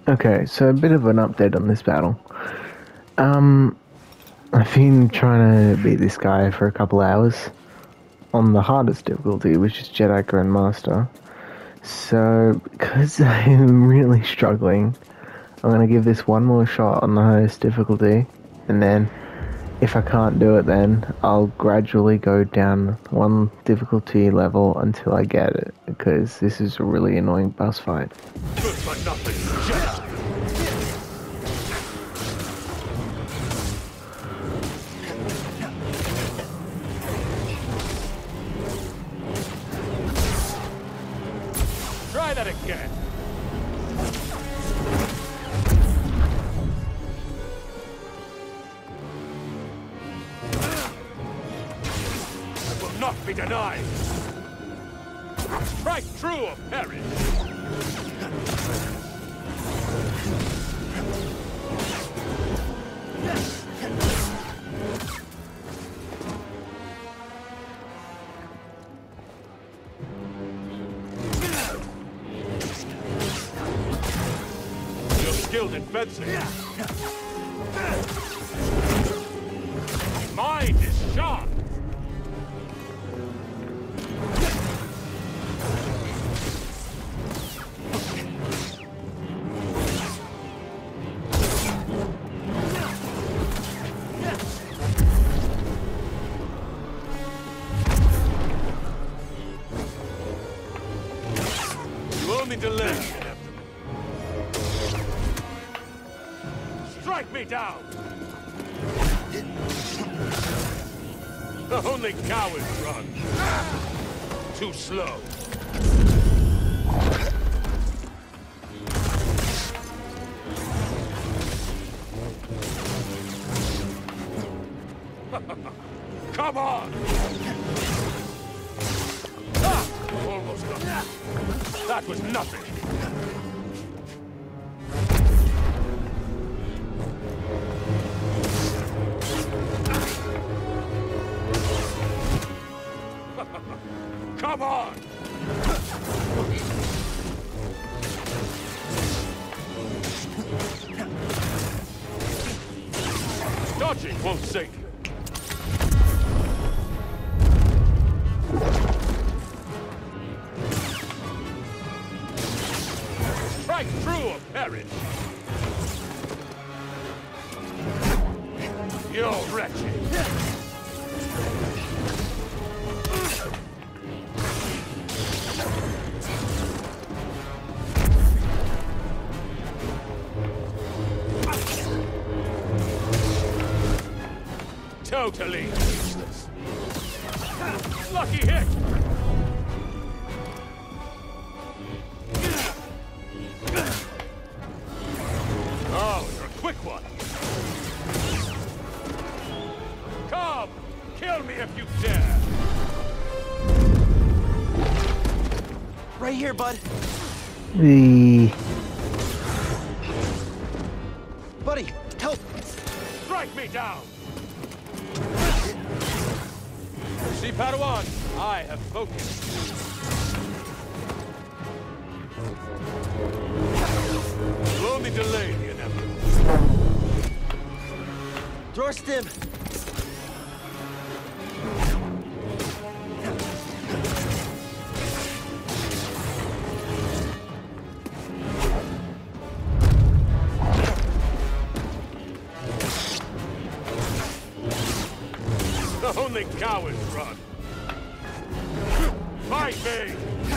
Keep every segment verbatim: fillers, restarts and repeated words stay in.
Okay, so a bit of an update on this battle. Um, I've been trying to beat this guy for a couple hours on the hardest difficulty, which is Jedi Grandmaster. So, because I'm really struggling, I'm gonna give this one more shot on the highest difficulty, and then if I can't do it, then I'll gradually go down one difficulty level until I get it, because this is a really annoying boss fight. Good for nothing, Jedi. Try that again. I will not be denied. Strike true or perish. You're skilled in fencing. Mind is sharp. Only delay. Strike me down. Only cowards run. Too slow. Come on. Ah, almost done. That was nothing. Come on! Dodging won't save you. Strike true or perish. You're wretched. Totally useless. Lucky hit! Oh, you're a quick one. Come! Kill me if you dare! Right here, bud. The Buddy, help! Strike me down! See, Padawan, I have focused. You'll only delay the inevitable. Draw stim! Only cowards run. Fight me!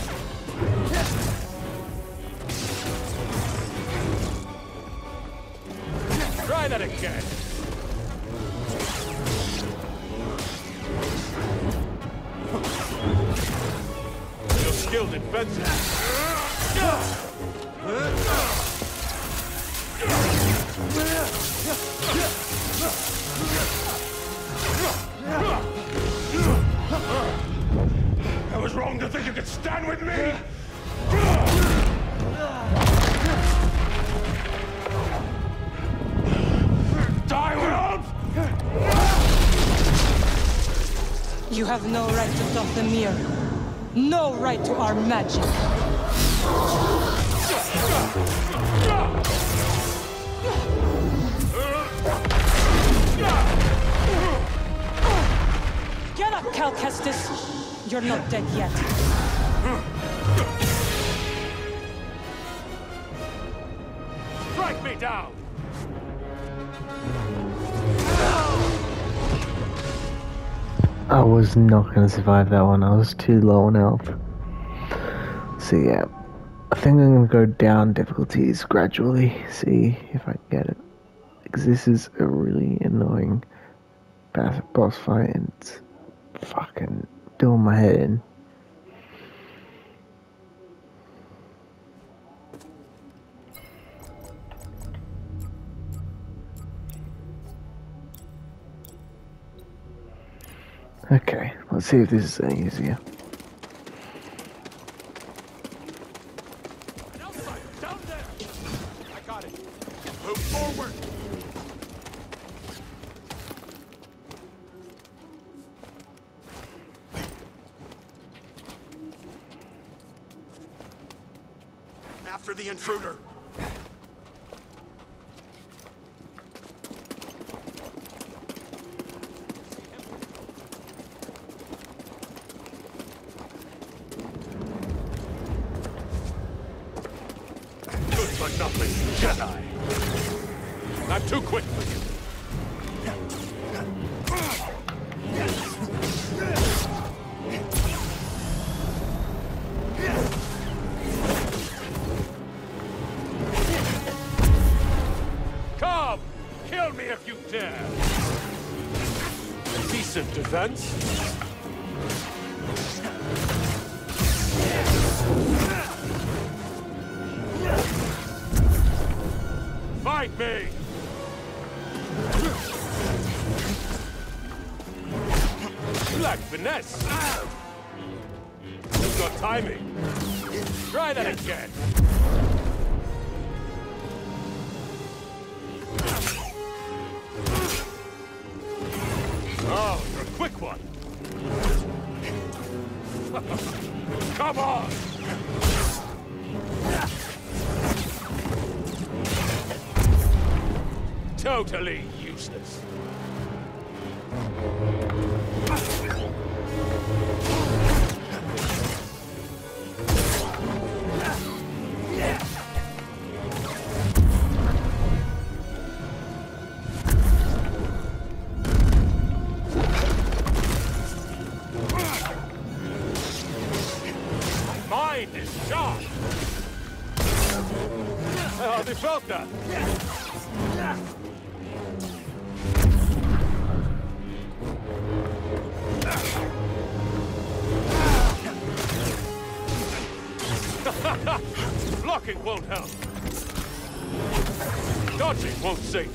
Try that again. You're skilled in fencing. I was wrong to think you could stand with me! Die, world! You have no right to stop the mirror. No right to our magic. Cal Kestis, you're not dead yet. Strike me down! I was not going to survive that one. I was too low on health. So yeah, I think I'm going to go down difficulties gradually, see if I can get it. Because this is a really annoying boss fight and it's fucking doing my head in. Okay, let's see if this is any easier. Outside, down there! I got it. Move forward! After the intruder! For nothing, Jedi. I'm too quick for you. Come! Kill me if you dare! Decent defense? Fight me! You lack finesse. You've got timing. Try that again. Oh, you're a quick one. Come on! Totally useless. Mind is sharp. I hardly felt that. Blocking won't help. Dodging won't save you.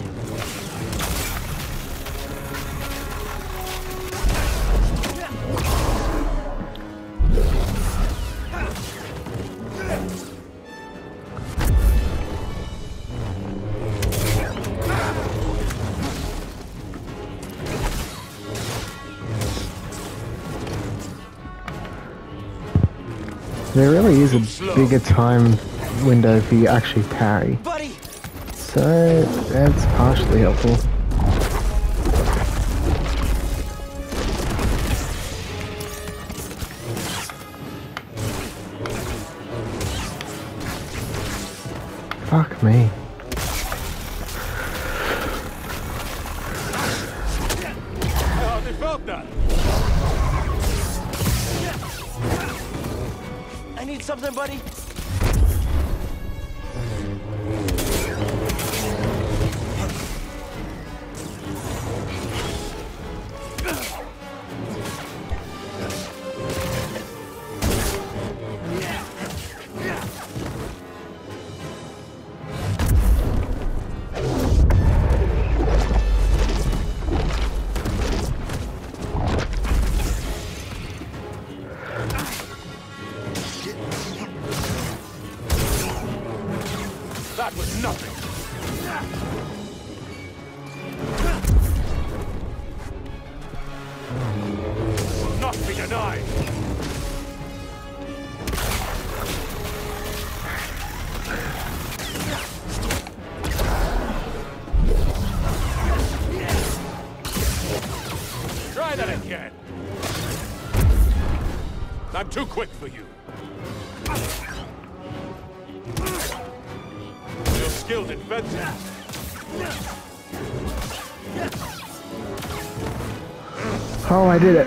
There really is a bigger time window for you to actually parry. Buddy! So that's partially helpful. Fuck me. I hardly felt that. I need something, buddy. That was nothing. Will not be denied. Try that again. I'm too quick for you. You're skilled in fencing. Oh, I did it.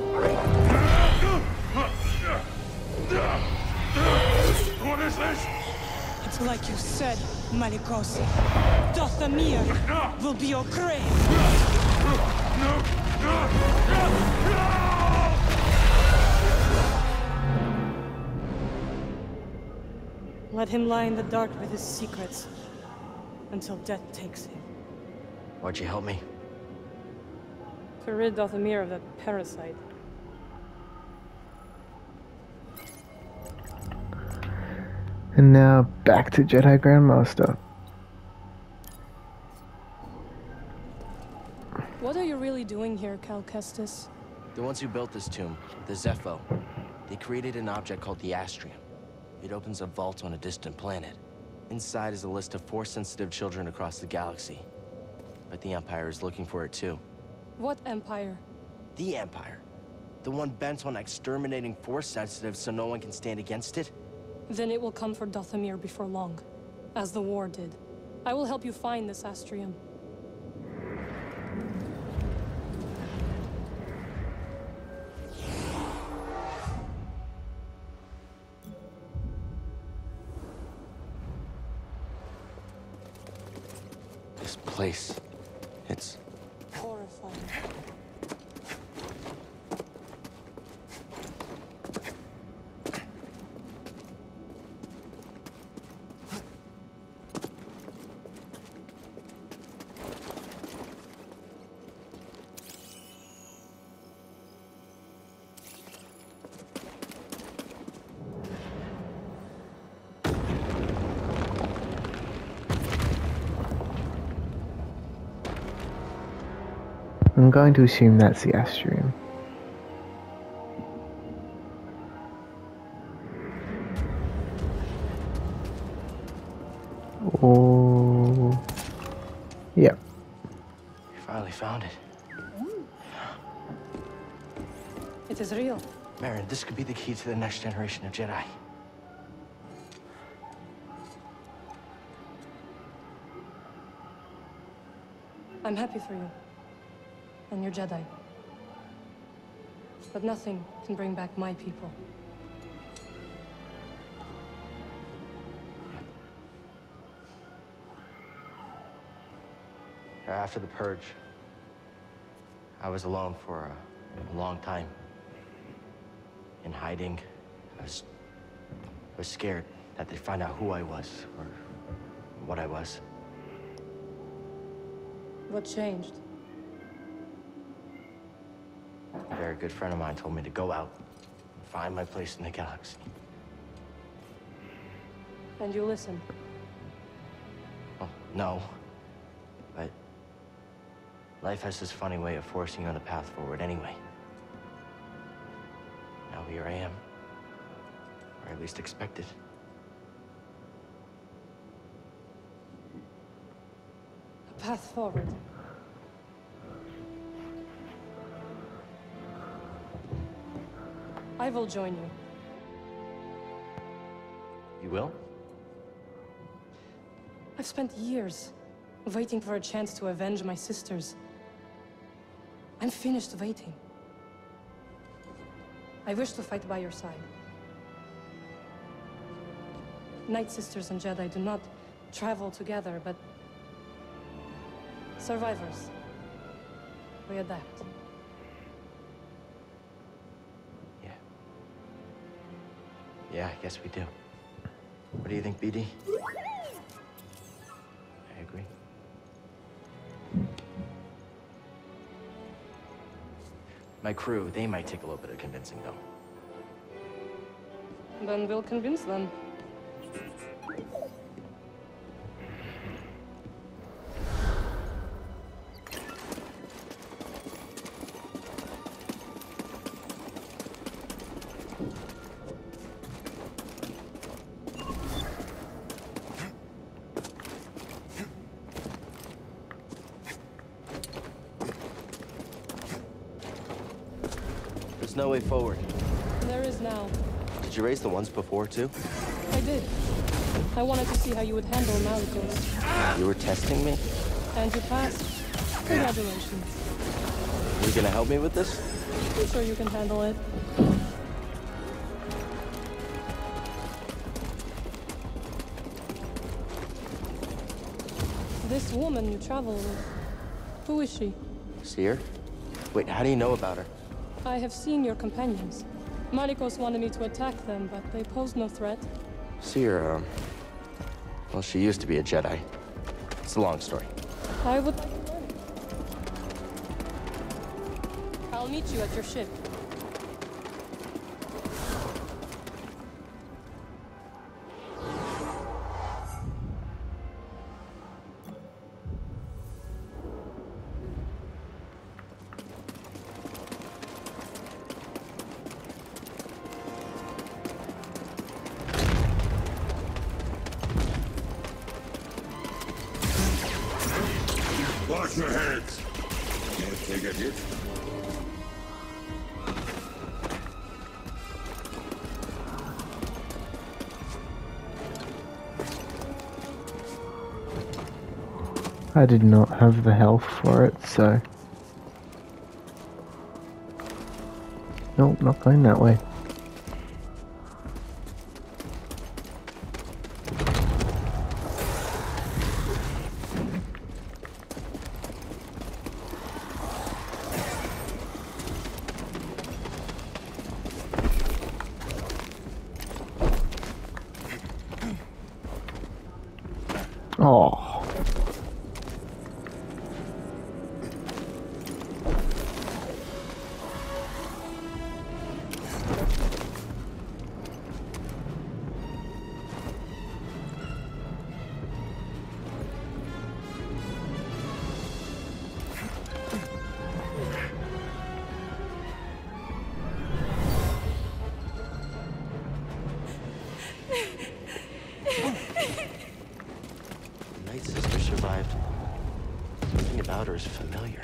What is this? It's like you said, Malicos. Dothamir will be your grave. Let him lie in the dark with his secrets until death takes him. Why'd you help me? To rid Dothamir of that parasite. And now back to Jedi Grandmaster. What are you really doing here, Cal Kestis? The ones who built this tomb, the Zepho, they created an object called the Astrium. It opens a vault on a distant planet. Inside is a list of Force-sensitive children across the galaxy. But the Empire is looking for it too. What Empire? The Empire. The one bent on exterminating Force-sensitive so no one can stand against it? Then it will come for Dothamir before long, as the war did. I will help you find this Astrium. This place, it's... Horrifying. I'm going to assume that's the Astrium. Oh, yeah. We finally found it. It is real. Merrin, this could be the key to the next generation of Jedi. I'm happy for you. And your Jedi. But nothing can bring back my people. After the Purge, I was alone for a, a long time. In hiding, I was, I was scared that they'd find out who I was, or what I was. What changed? A very good friend of mine told me to go out and find my place in the galaxy. And you listened? Well, no. But life has this funny way of forcing you on the path forward anyway. Now here I am. Or at least expected. A path forward. I will join you. You will? I've spent years waiting for a chance to avenge my sisters. I'm finished waiting. I wish to fight by your side. Night Sisters and Jedi do not travel together, but survivors. We adapt. Yeah, I guess we do. What do you think, B D? I agree. My crew, they might take a little bit of convincing, though. Then we'll convince them. There's no way forward. There is now. Did you raise the ones before, too? I did. I wanted to see how you would handle Malicos. You were testing me? And you passed. Congratulations. Are you gonna help me with this? I'm sure you can handle it. This woman you travel with, who is she? See her? Wait, how do you know about her? I have seen your companions. Malicos wanted me to attack them, but they posed no threat. See her, um... well, she used to be a Jedi. It's a long story. I would like to learn. I'll meet you at your ship. Wash your hands. Can't take a hit. I did not have the health for it, so... Nope, not going that way. Oh. Night Sister survived. Something about her is familiar.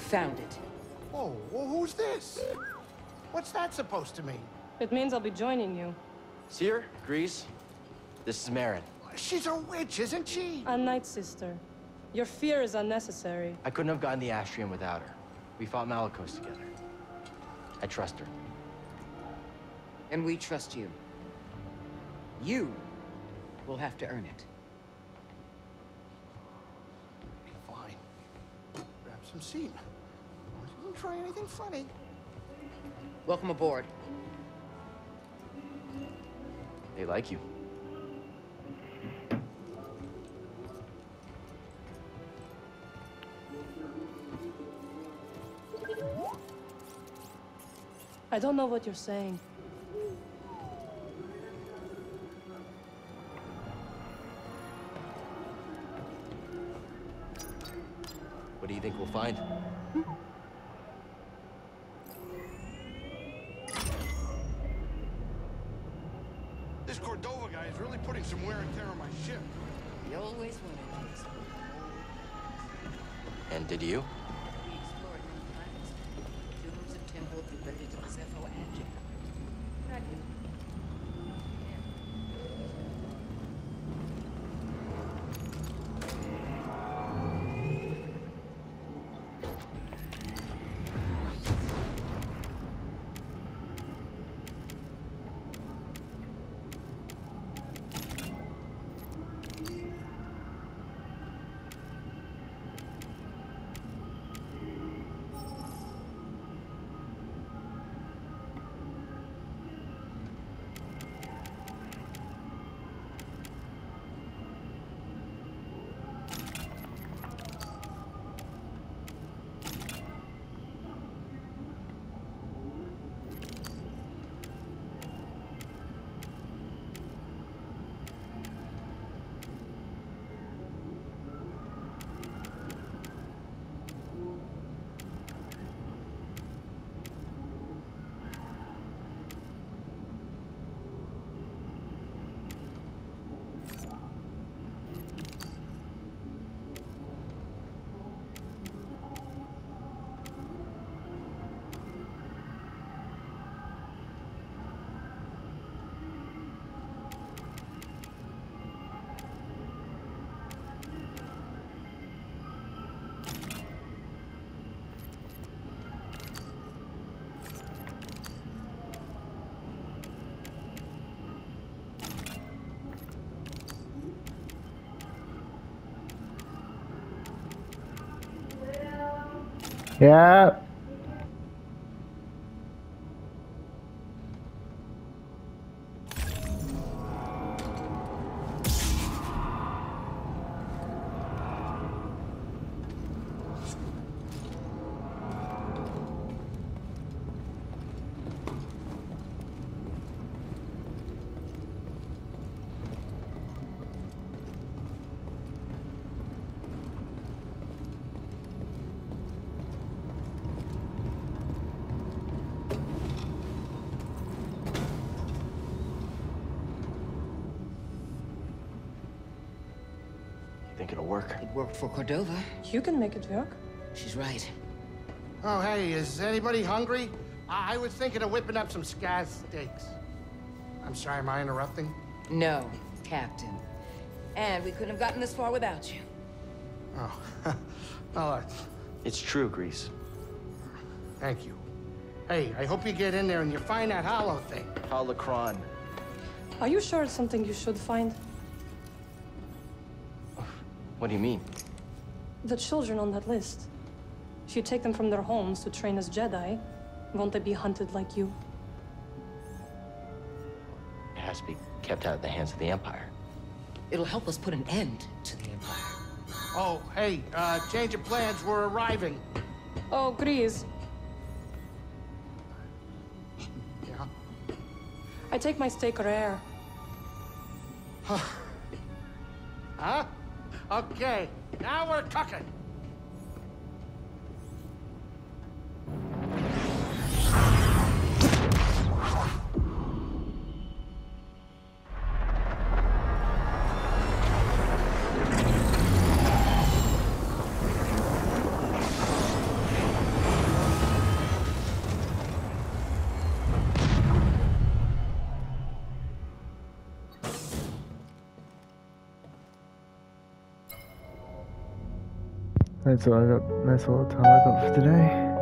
found it. Oh, well, who's this? What's that supposed to mean? It means I'll be joining you. Seer, Grease, this is Marin. She's a witch, isn't she? A Night Sister. Your fear is unnecessary. I couldn't have gotten the Astrium without her. We fought Malicos together. I trust her. And we trust you. You will have to earn it. Fine. Grab some seat. Don't try anything funny. Welcome aboard. They like you. I don't know what you're saying. What do you think we'll find? This Cordova guy is really putting some wear and tear on my ship. We always wanted to. And did you? We explored many planets. Tombs and temples devoted to Zepho and Jedi. Dragon. Yeah. Think it'll work? It worked for Cordova. You can make it work. She's right. Oh, hey, is anybody hungry? I, I was thinking of whipping up some scaz steaks. I'm sorry, am I interrupting? No, Captain. And we couldn't have gotten this far without you. Oh, well, uh, It's true, Grease. thank you. Hey, I hope you get in there and you find that hollow thing. Holocron. Are you sure it's something you should find? What do you mean? The children on that list. If you take them from their homes to train as Jedi, won't they be hunted like you? It has to be kept out of the hands of the Empire. It'll help us put an end to the Empire. Oh, hey, uh, change of plans, we're arriving. Oh, Grease. Yeah? I take my steak rare. Huh? Okay, now we're cooking. That's all I got. That's all the time I got for today.